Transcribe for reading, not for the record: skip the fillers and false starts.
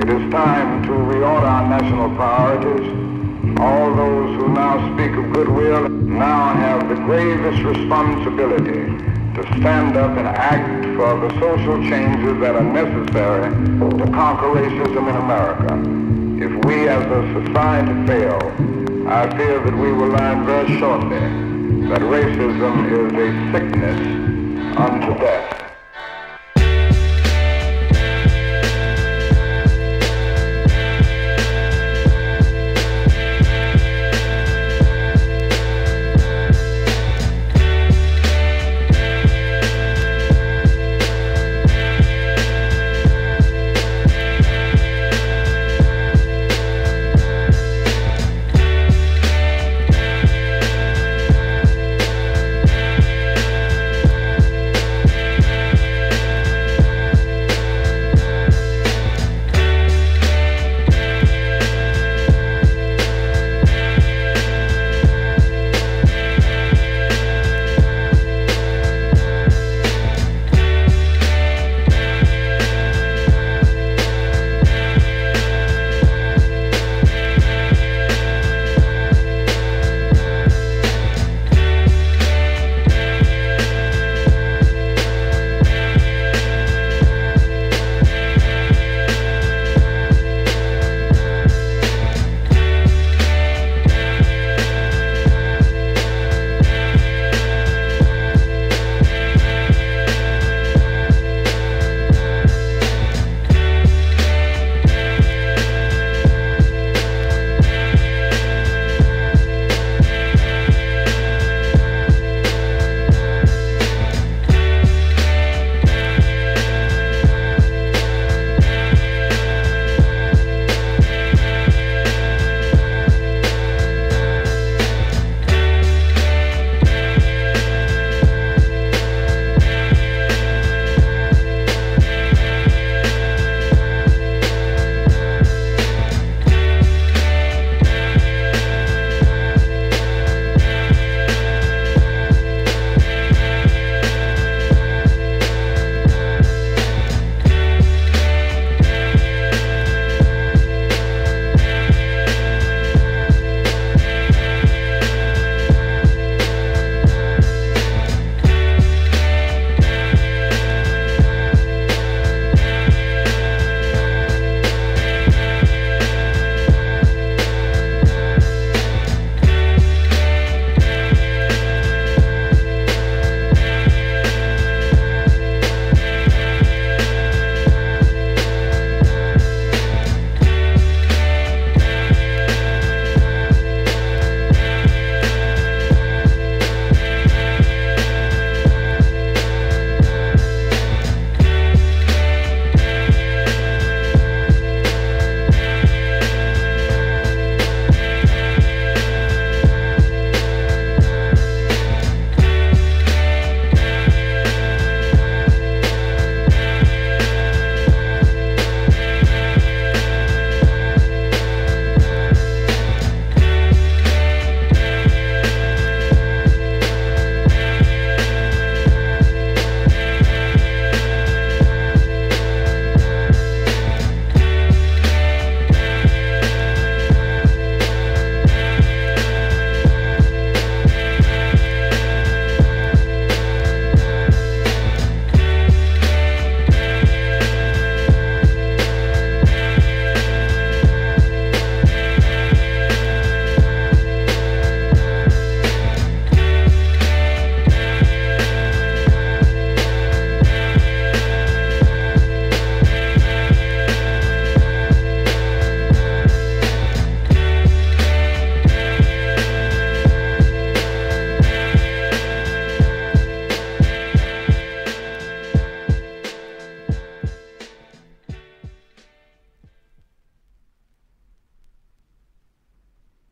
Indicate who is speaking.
Speaker 1: It is time to reorder our national priorities. All those who now speak of goodwill now have the gravest responsibility to stand up and act for the social changes that are necessary to conquer racism in America. If we as a society fail, I fear that we will learn very shortly that racism is a sickness unto death.